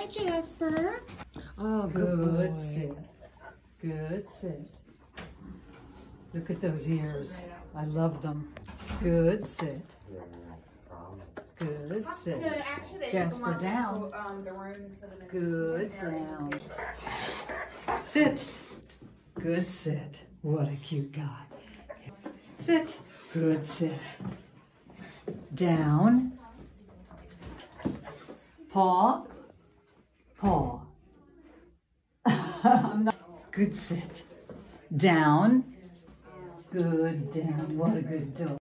Hi, Jasper. Oh, Good sit. Good sit. Look at those ears. I love them. Good sit. Good sit. Jasper down. Good down. Sit. Good sit. What a cute guy. Sit. Good sit. Down. Paw. Paw. Good sit. Down. Good down. What a good dog.